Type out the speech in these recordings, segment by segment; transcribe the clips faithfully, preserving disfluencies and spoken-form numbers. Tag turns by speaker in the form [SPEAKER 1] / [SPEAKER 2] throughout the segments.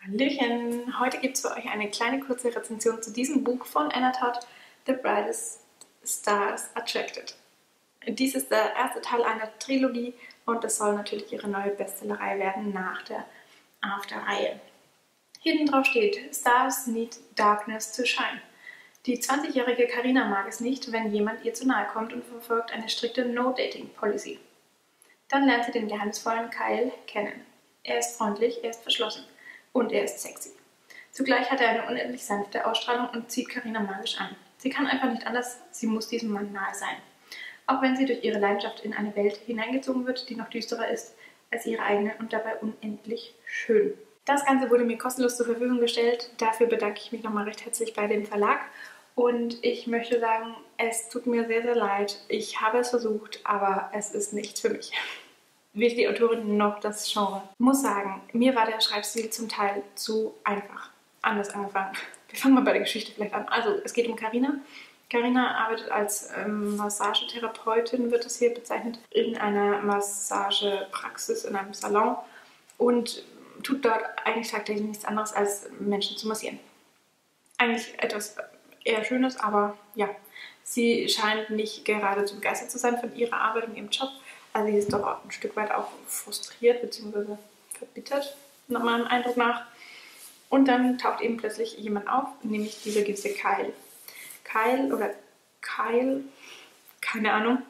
[SPEAKER 1] Hallöchen! Heute gibt es für euch eine kleine kurze Rezension zu diesem Buch von Anna Todd, The Brightest Stars Attracted. Dies ist der erste Teil einer Trilogie und es soll natürlich ihre neue Bestsellerreihe werden nach der After-Reihe. Hinten drauf steht: Stars need darkness to shine. Die zwanzigjährige Carina mag es nicht, wenn jemand ihr zu nahe kommt und verfolgt eine strikte No-Dating-Policy. Dann lernt sie den geheimnisvollen Kyle kennen. Er ist freundlich, er ist verschlossen. Und er ist sexy. Zugleich hat er eine unendlich sanfte Ausstrahlung und zieht Carina magisch an. Sie kann einfach nicht anders, sie muss diesem Mann nahe sein. Auch wenn sie durch ihre Leidenschaft in eine Welt hineingezogen wird, die noch düsterer ist als ihre eigene und dabei unendlich schön. Das Ganze wurde mir kostenlos zur Verfügung gestellt. Dafür bedanke ich mich nochmal recht herzlich bei dem Verlag. Und ich möchte sagen, es tut mir sehr, sehr leid. Ich habe es versucht, aber es ist nichts für mich. Weder die Autorin noch das Genre. Ich muss sagen, mir war der Schreibstil zum Teil zu einfach. Anders angefangen. Wir fangen mal bei der Geschichte vielleicht an. Also, es geht um Carina. Carina arbeitet als ähm, Massagetherapeutin, wird das hier bezeichnet, in einer Massagepraxis, in einem Salon und tut dort eigentlich tagtäglich nichts anderes, als Menschen zu massieren. Eigentlich etwas eher Schönes, aber ja, sie scheint nicht gerade zu begeistert zu sein von ihrer Arbeit und ihrem Job. Also sie ist doch auch ein Stück weit auch frustriert bzw. verbittert, nach meinem Eindruck nach. Und dann taucht eben plötzlich jemand auf, nämlich dieser gewisse Kyle. Kyle oder Kyle, keine Ahnung,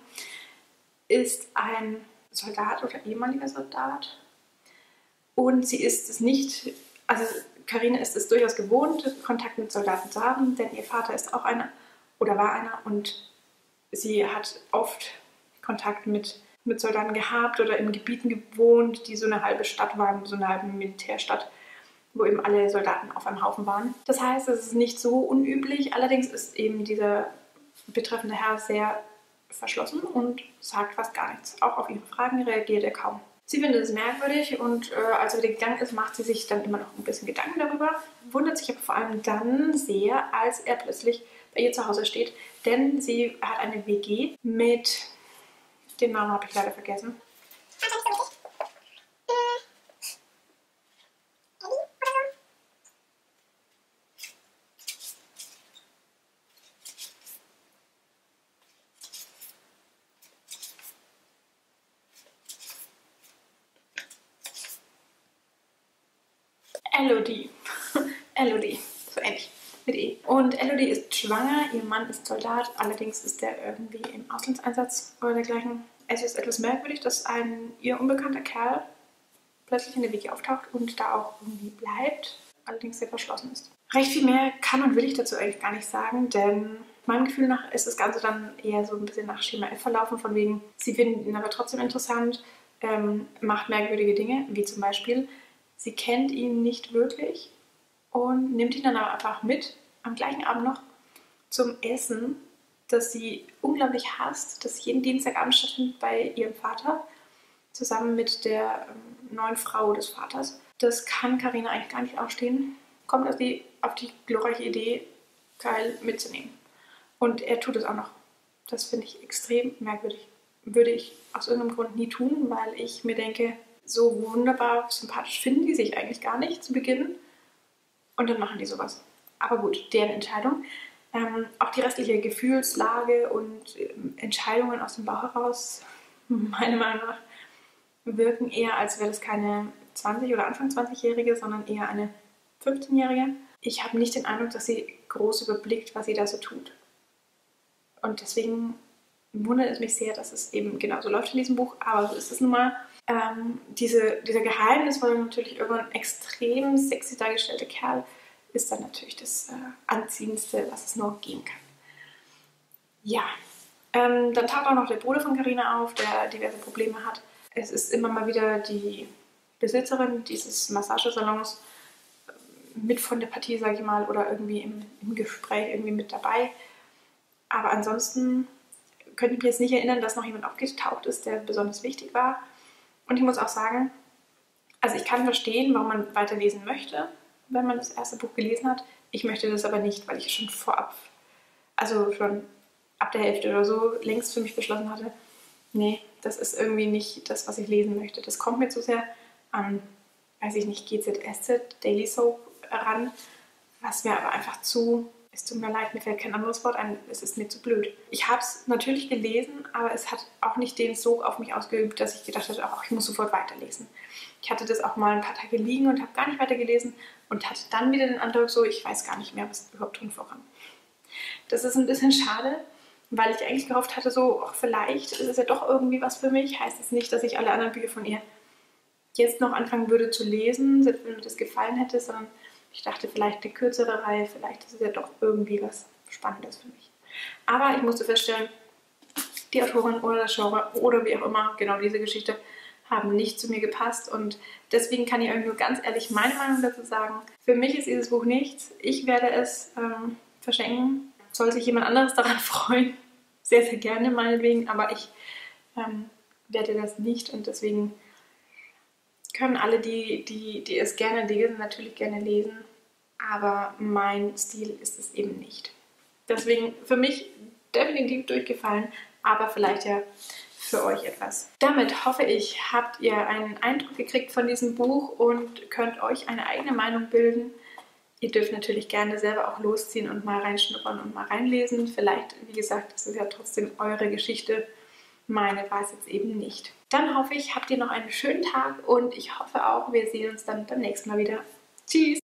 [SPEAKER 1] ist ein Soldat oder ehemaliger Soldat. Und sie ist es nicht, also Carina ist es durchaus gewohnt, Kontakt mit Soldaten zu haben, denn ihr Vater ist auch einer oder war einer und sie hat oft Kontakt mit mit Soldaten gehabt oder in Gebieten gewohnt, die so eine halbe Stadt waren, so eine halbe Militärstadt, wo eben alle Soldaten auf einem Haufen waren. Das heißt, es ist nicht so unüblich, allerdings ist eben dieser betreffende Herr sehr verschlossen und sagt fast gar nichts. Auch auf ihre Fragen reagiert er kaum. Sie findet es merkwürdig und äh, als er wieder gegangen ist, macht sie sich dann immer noch ein bisschen Gedanken darüber, wundert sich aber vor allem dann sehr, als er plötzlich bei ihr zu Hause steht, denn sie hat eine W G mit... Den Namen habe ich leider vergessen. Elodie. Elodie, so ähnlich, mit E. Und Elodie ist schwanger, ihr Mann ist Soldat, allerdings ist er irgendwie im Auslandseinsatz oder dergleichen. Es ist etwas merkwürdig, dass ein ihr unbekannter Kerl plötzlich in der W G auftaucht und da auch irgendwie bleibt, allerdings sehr verschlossen ist. Recht viel mehr kann und will ich dazu eigentlich gar nicht sagen, denn meinem Gefühl nach ist das Ganze dann eher so ein bisschen nach Schema F verlaufen, von wegen, sie finden ihn aber trotzdem interessant, ähm, macht merkwürdige Dinge, wie zum Beispiel, sie kennt ihn nicht wirklich und nimmt ihn dann aber einfach mit, am gleichen Abend noch, zum Essen, das sie unglaublich hasst, das jeden Dienstagabend stattfindet bei ihrem Vater, zusammen mit der ähm, neuen Frau des Vaters. Das kann Carina eigentlich gar nicht ausstehen. Kommt auf die, auf die glorreiche Idee, Kyle mitzunehmen. Und er tut es auch noch. Das finde ich extrem merkwürdig. Würde ich aus irgendeinem Grund nie tun, weil ich mir denke, so wunderbar sympathisch finden die sich eigentlich gar nicht zu Beginn. Und dann machen die sowas. Aber gut, deren Entscheidung. Ähm, auch die restliche Gefühlslage und ähm, Entscheidungen aus dem Bauch heraus, meiner Meinung nach, wirken eher, als wäre das keine zwanzig- oder Anfang zwanzigjährige, sondern eher eine fünfzehnjährige. Ich habe nicht den Eindruck, dass sie groß überblickt, was sie da so tut. Und deswegen wundert es mich sehr, dass es eben genauso läuft in diesem Buch, aber so ist es nun mal. Ähm, diese, dieser geheimnisvolle, natürlich irgendwann extrem sexy dargestellte Kerl ist dann natürlich das äh, Anziehendste, was es nur geben kann. Ja, ähm, dann taucht auch noch der Bruder von Carina auf, der diverse Probleme hat. Es ist immer mal wieder die Besitzerin dieses Massagesalons mit von der Partie, sage ich mal, oder irgendwie im, im Gespräch irgendwie mit dabei. Aber ansonsten könnte ich mich jetzt nicht erinnern, dass noch jemand aufgetaucht ist, der besonders wichtig war. Und ich muss auch sagen, also ich kann verstehen, warum man weiterlesen möchte, wenn man das erste Buch gelesen hat. Ich möchte das aber nicht, weil ich schon vorab, also schon ab der Hälfte oder so, längst für mich beschlossen hatte, nee, das ist irgendwie nicht das, was ich lesen möchte. Das kommt mir zu sehr an weiß ich nicht, G Z S Z, Daily Soap ran, was mir aber einfach zu, es tut mir leid, mir fällt kein anderes Wort ein, es ist mir zu blöd. Ich habe es natürlich gelesen, aber es hat auch nicht den Sog auf mich ausgeübt, dass ich gedacht habe, ach, ich muss sofort weiterlesen. Ich hatte das auch mal ein paar Tage liegen und habe gar nicht weitergelesen und hatte dann wieder den Eindruck so, ich weiß gar nicht mehr, was überhaupt drin vorkam. Das ist ein bisschen schade, weil ich eigentlich gehofft hatte, so, ach, vielleicht ist es ja doch irgendwie was für mich. Heißt es nicht, dass ich alle anderen Bücher von ihr jetzt noch anfangen würde zu lesen, selbst wenn mir das gefallen hätte, sondern ich dachte, vielleicht eine kürzere Reihe, vielleicht ist es ja doch irgendwie was Spannendes für mich. Aber ich musste feststellen, die Autorin oder das Genre oder wie auch immer, genau diese Geschichte, haben nicht zu mir gepasst und deswegen kann ich euch nur ganz ehrlich meine Meinung dazu sagen. Für mich ist dieses Buch nichts. Ich werde es ähm, verschenken. Soll sich jemand anderes daran freuen, sehr, sehr gerne meinetwegen, aber ich ähm, werde das nicht und deswegen können alle, die, die, die es gerne lesen, natürlich gerne lesen, aber mein Stil ist es eben nicht. Deswegen für mich definitiv durchgefallen, aber vielleicht ja für euch etwas. Damit hoffe ich, habt ihr einen Eindruck gekriegt von diesem Buch und könnt euch eine eigene Meinung bilden. Ihr dürft natürlich gerne selber auch losziehen und mal reinschnuppern und mal reinlesen. Vielleicht, wie gesagt, ist es ja trotzdem eure Geschichte. Meine war es jetzt eben nicht. Dann hoffe ich, habt ihr noch einen schönen Tag und ich hoffe auch, wir sehen uns dann beim nächsten Mal wieder. Tschüss!